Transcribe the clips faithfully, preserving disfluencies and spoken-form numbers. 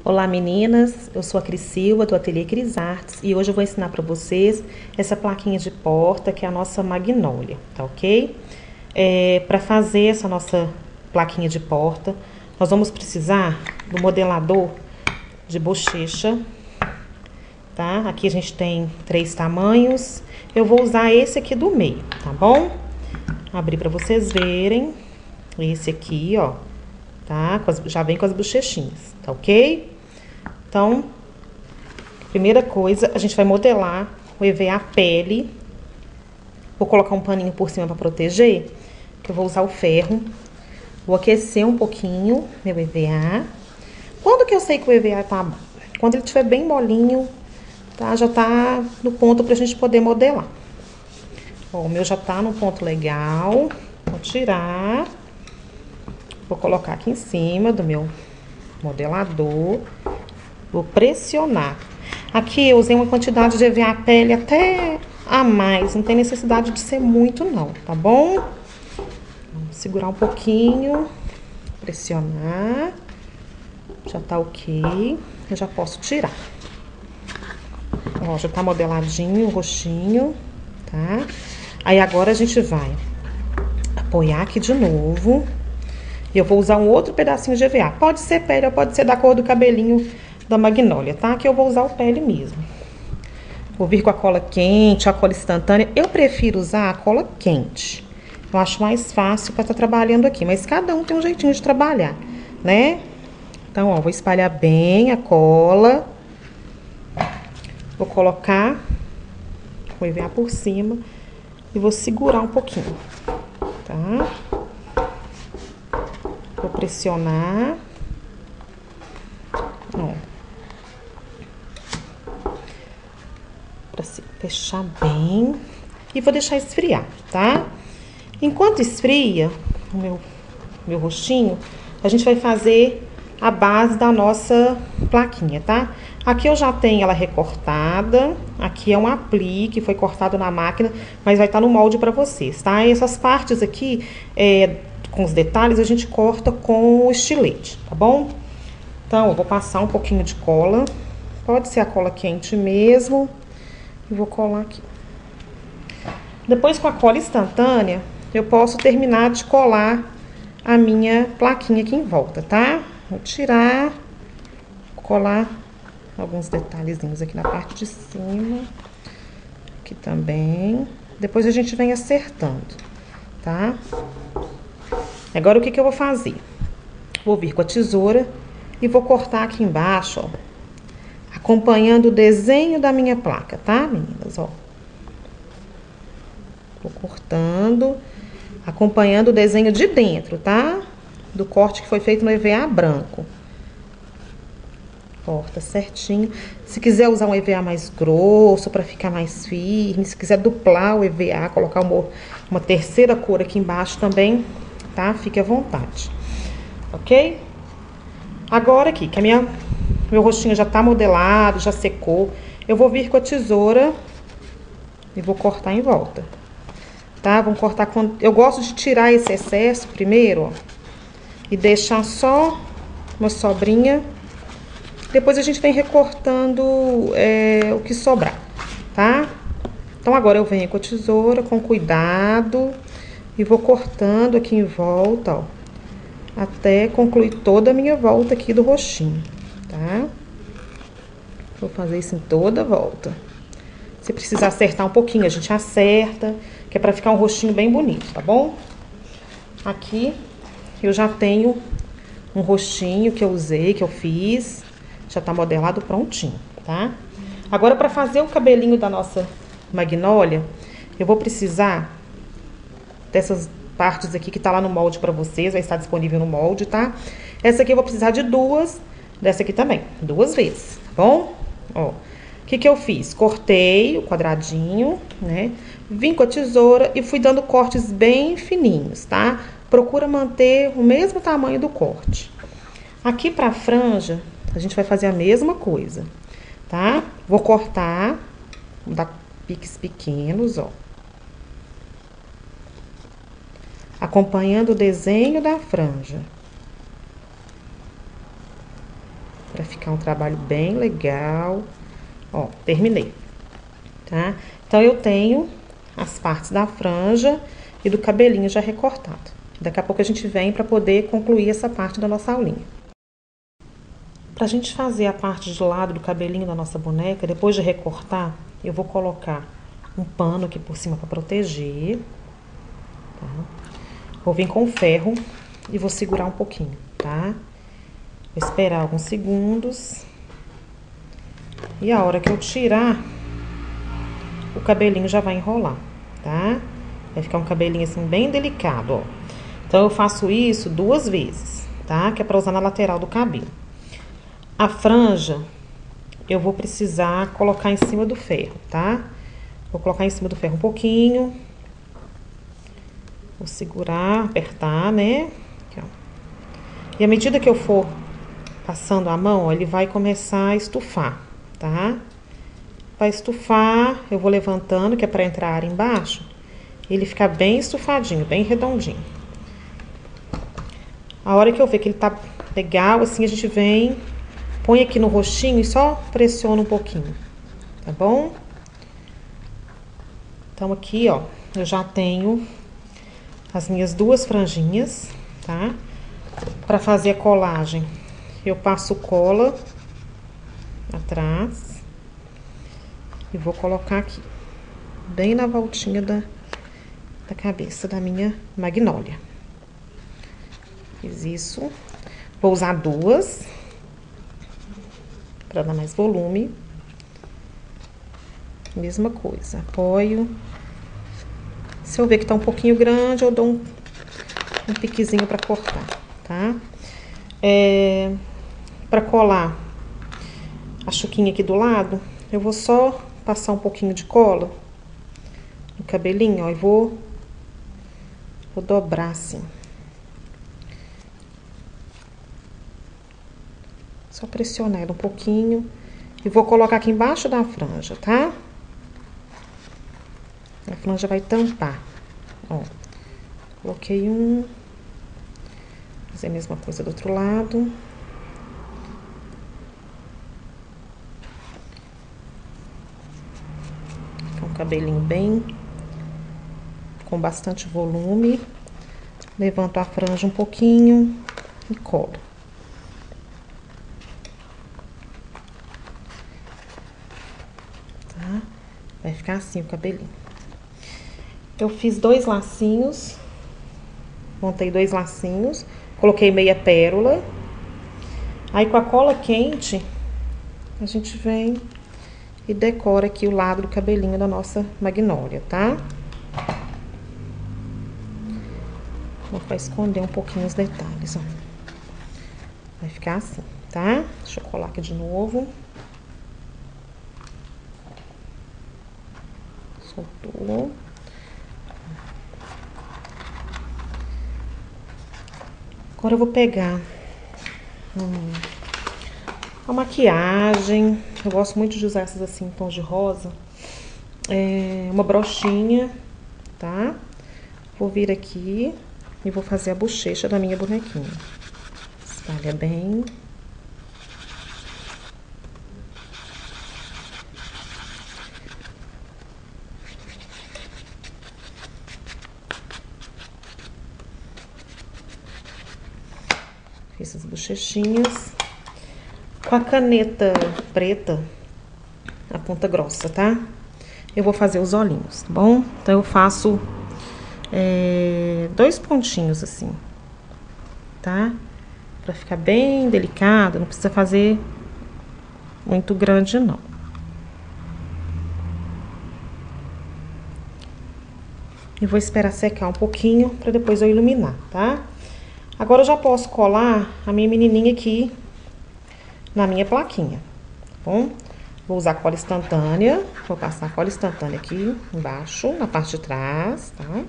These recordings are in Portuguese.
Olá meninas, eu sou a Cris Silva do Ateliê Cris Artes e hoje eu vou ensinar para vocês essa plaquinha de porta que é a nossa magnólia, tá ok? É, para fazer essa nossa plaquinha de porta, nós vamos precisar do modelador de bochecha, tá? Aqui a gente tem três tamanhos, eu vou usar esse aqui do meio, tá bom? Abrir para vocês verem, esse aqui, ó, tá? Já vem com as bochechinhas, tá ok? Então, primeira coisa, a gente vai modelar o E V A pele. Vou colocar um paninho por cima para proteger, que eu vou usar o ferro. Vou aquecer um pouquinho meu E V A. Quando que eu sei que o E V A tá bom? Quando ele estiver bem molinho, tá? Já tá no ponto pra gente poder modelar. Ó, o meu já tá no ponto legal. Vou tirar. Vou colocar aqui em cima do meu modelador. Vou pressionar. Aqui eu usei uma quantidade de E V A pele até a mais. Não tem necessidade de ser muito não, tá bom? Vamos segurar um pouquinho. Pressionar. Já tá ok. Eu já posso tirar. Ó, já tá modeladinho o rostinho, tá? Aí agora a gente vai apoiar aqui de novo. E eu vou usar um outro pedacinho de E V A. Pode ser pele ou pode ser da cor do cabelinho da magnólia, tá? Que eu vou usar o pele mesmo. Vou vir com a cola quente, a cola instantânea. Eu prefiro usar a cola quente. Eu acho mais fácil para estar trabalhando aqui. Mas cada um tem um jeitinho de trabalhar, né? Então, ó, vou espalhar bem a cola. Vou colocar o E V A por cima. E vou segurar um pouquinho, tá? Vou pressionar. Ó. Pra se fechar bem. E vou deixar esfriar, tá? Enquanto esfria o meu, meu rostinho, a gente vai fazer a base da nossa plaquinha, tá? Aqui eu já tenho ela recortada. Aqui é um aplique, foi cortado na máquina, mas vai estar no molde pra vocês, tá? E essas partes aqui, é, com os detalhes, a gente corta com o estilete, tá bom? Então, eu vou passar um pouquinho de cola. Pode ser a cola quente mesmo. E vou colar aqui. Depois, com a cola instantânea, eu posso terminar de colar a minha plaquinha aqui em volta, tá? Vou tirar, colar alguns detalhezinhos aqui na parte de cima. Aqui também. Depois a gente vem acertando, tá? Agora, o que que eu vou fazer? Vou vir com a tesoura e vou cortar aqui embaixo, ó, acompanhando o desenho da minha placa, tá, meninas, ó? Vou cortando, acompanhando o desenho de dentro, tá? Do corte que foi feito no E V A branco. Corta certinho. Se quiser usar um E V A mais grosso para ficar mais firme, se quiser duplar o E V A, colocar uma, uma terceira cor aqui embaixo também, tá? Fique à vontade, ok? Agora aqui, que a minha, meu rostinho já tá modelado, já secou, eu vou vir com a tesoura e vou cortar em volta, tá? Vamos cortar com... Eu gosto de tirar esse excesso primeiro, ó, e deixar só uma sobrinha. Depois a gente vem recortando é, o que sobrar, tá? Então agora eu venho com a tesoura, com cuidado, e vou cortando aqui em volta, ó, até concluir toda a minha volta aqui do rostinho, tá? Vou fazer isso em toda a volta. Se precisar acertar um pouquinho, a gente acerta, que é pra ficar um rostinho bem bonito, tá bom? Aqui eu já tenho um rostinho que eu usei, que eu fiz, já tá modelado prontinho, tá? Agora, pra fazer o cabelinho da nossa magnólia, eu vou precisar dessas partes aqui que tá lá no molde pra vocês, vai estar disponível no molde, tá? Essa aqui eu vou precisar de duas, dessa aqui também, duas vezes, tá bom? Ó, o que que eu fiz? Cortei o quadradinho, né? Vim com a tesoura e fui dando cortes bem fininhos, tá? Procura manter o mesmo tamanho do corte. Aqui pra franja, a gente vai fazer a mesma coisa, tá? Vou cortar, vou dar piques pequenos, ó. Acompanhando o desenho da franja. Pra ficar ficar um trabalho bem legal. Ó, terminei, tá? Então, eu tenho as partes da franja e do cabelinho já recortado. Daqui a pouco a gente vem para poder concluir essa parte da nossa aulinha. Pra gente fazer a parte de lado do cabelinho da nossa boneca, depois de recortar, eu vou colocar um pano aqui por cima para proteger. Tá? Vou vir com o ferro e vou segurar um pouquinho, tá? Vou esperar alguns segundos. E a hora que eu tirar, o cabelinho já vai enrolar, tá? Vai ficar um cabelinho assim bem delicado, ó. Então, eu faço isso duas vezes, tá? Que é pra usar na lateral do cabelo. A franja, eu vou precisar colocar em cima do ferro, tá? Vou colocar em cima do ferro um pouquinho. Vou segurar, apertar, né? Aqui, ó. E à medida que eu for passando a mão, ó, ele vai começar a estufar, tá? Vai estufar, eu vou levantando, que é pra entrar ar embaixo. Ele fica bem estufadinho, bem redondinho. A hora que eu ver que ele tá legal, assim, a gente vem, põe aqui no rostinho e só pressiona um pouquinho, tá bom? Então, aqui, ó, eu já tenho as minhas duas franjinhas, tá? Pra fazer a colagem, eu passo cola atrás e vou colocar aqui, bem na voltinha da, da cabeça da minha magnólia. Fiz isso. Vou usar duas para dar mais volume. Mesma coisa, apoio. Se eu ver que tá um pouquinho grande, eu dou um, um piquezinho para cortar, tá? É, para colar a chuquinha aqui do lado, eu vou só passar um pouquinho de cola no cabelinho, ó, e vou, vou dobrar assim. Só pressionar ela um pouquinho. E vou colocar aqui embaixo da franja, tá? A franja vai tampar. Ó. Coloquei um. Vou fazer a mesma coisa do outro lado. Fica um cabelinho bem... com bastante volume. Levanto a franja um pouquinho e colo. Vai ficar assim o cabelinho. Eu fiz dois lacinhos. Montei dois lacinhos. Coloquei meia pérola. Aí, com a cola quente, a gente vem e decora aqui o lado do cabelinho da nossa magnólia, tá? Vou pra esconder um pouquinho os detalhes, ó. Vai ficar assim, tá? Deixa eu colar aqui de novo. Soltou. Agora eu vou pegar hum, a maquiagem. Eu gosto muito de usar essas assim em tons de rosa. É, uma brochinha, tá? Vou vir aqui e vou fazer a bochecha da minha bonequinha. Espalha bem. Fiz as bochechinhas. Com a caneta preta, a ponta grossa, tá? Eu vou fazer os olhinhos, tá bom? Então, eu faço é, dois pontinhos assim, tá? Pra ficar bem delicado, não precisa fazer muito grande, não. E vou esperar secar um pouquinho pra depois eu iluminar, tá? Agora eu já posso colar a minha menininha aqui na minha plaquinha, tá bom? Vou usar cola instantânea, vou passar cola instantânea aqui embaixo, na parte de trás, tá?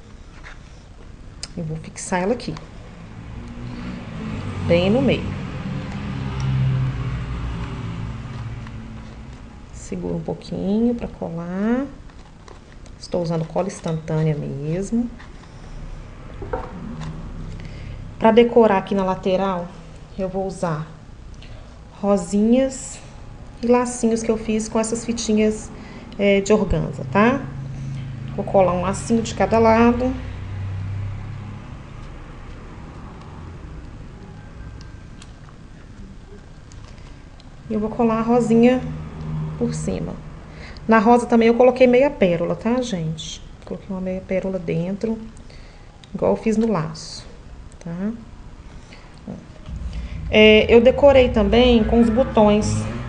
E vou fixar ela aqui, bem no meio. Segura um pouquinho pra colar. Estou usando cola instantânea mesmo. Pra decorar aqui na lateral, eu vou usar rosinhas e lacinhos que eu fiz com essas fitinhas é, de organza, tá? Vou colar um lacinho de cada lado. E eu vou colar a rosinha por cima. Na rosa também eu coloquei meia pérola, tá, gente? Coloquei uma meia pérola dentro, igual eu fiz no laço, tá? É, eu decorei também com os botões.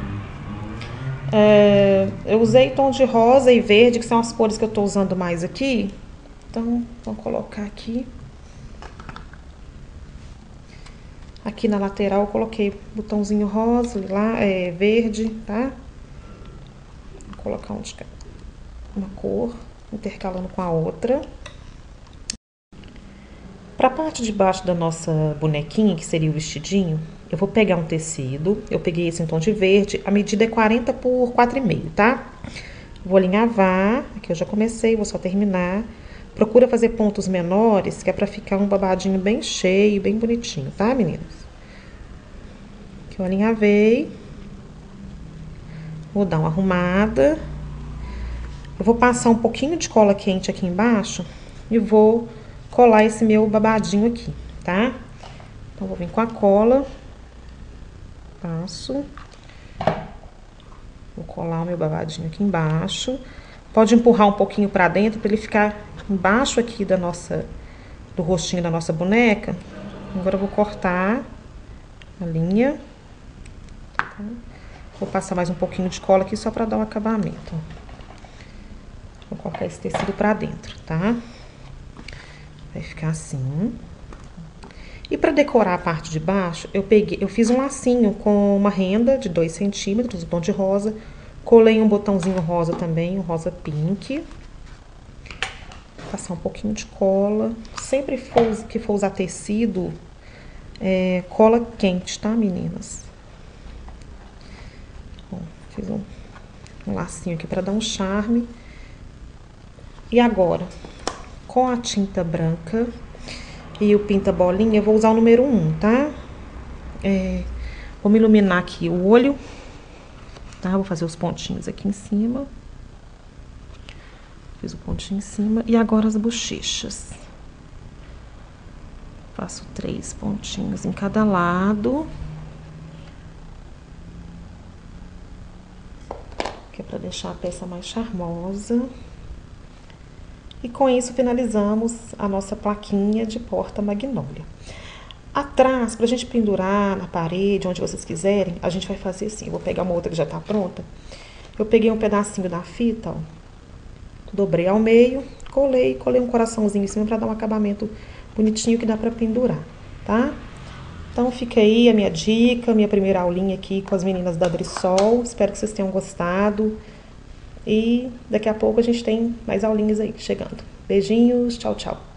É, eu usei tom de rosa e verde, que são as cores que eu tô usando mais aqui. Então, vou colocar aqui. Aqui na lateral eu coloquei botãozinho rosa, lá, é, verde, tá? Vou colocar um de uma cor, intercalando com a outra. Pra parte de baixo da nossa bonequinha, que seria o vestidinho, eu vou pegar um tecido. Eu peguei esse em tom de verde, a medida é quarenta por quatro e meio, tá? Vou alinhavar, aqui eu já comecei, vou só terminar. Procura fazer pontos menores, que é pra ficar um babadinho bem cheio, bem bonitinho, tá, meninas? Aqui eu alinhavei. Vou dar uma arrumada. Eu vou passar um pouquinho de cola quente aqui embaixo e vou colar esse meu babadinho aqui, tá? Então, vou vir com a cola. Passo. Vou colar o meu babadinho aqui embaixo. Pode empurrar um pouquinho pra dentro pra ele ficar embaixo aqui da nossa, do rostinho da nossa boneca. Agora eu vou cortar a linha. Tá? Vou passar mais um pouquinho de cola aqui só pra dar um acabamento. Vou colocar esse tecido pra dentro, tá? Vai ficar assim. E pra decorar a parte de baixo, eu peguei, eu fiz um lacinho com uma renda de dois centímetros, um tom de rosa. Colei um botãozinho rosa também, um rosa pink. Vou passar um pouquinho de cola. Sempre for, que for usar tecido, é, cola quente, tá, meninas? Bom, fiz um, um lacinho aqui pra dar um charme. E agora, com a tinta branca e o pinta bolinha, eu vou usar o número um, tá? É, vou me iluminar aqui o olho, tá? Vou fazer os pontinhos aqui em cima. Fiz o pontinho em cima. E agora as bochechas. Faço três pontinhos em cada lado. Que é pra deixar a peça mais charmosa. E com isso finalizamos a nossa plaquinha de porta magnólia. Atrás, pra gente pendurar na parede, onde vocês quiserem, a gente vai fazer assim. Eu vou pegar uma outra que já tá pronta. Eu peguei um pedacinho da fita, ó. Dobrei ao meio, colei, colei um coraçãozinho em cima pra dar um acabamento bonitinho que dá pra pendurar, tá? Então fica aí a minha dica, minha primeira aulinha aqui com as meninas da Brissol. Espero que vocês tenham gostado. E daqui a pouco a gente tem mais aulinhas aí chegando. Beijinhos, tchau, tchau.